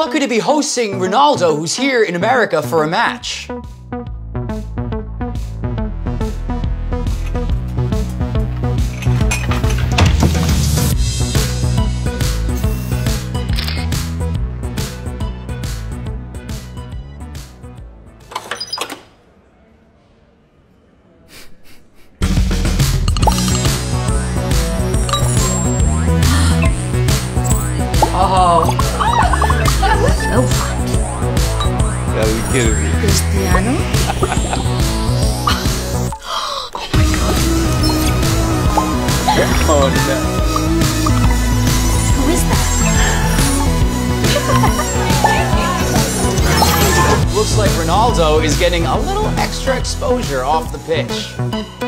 lucky to be hosting Ronaldo, who's here in America for a match. Oh. So fun. Gotta be kidding me. Cristiano? Oh my god. Oh no. Who is that? Looks like Ronaldo is getting a little extra exposure off the pitch.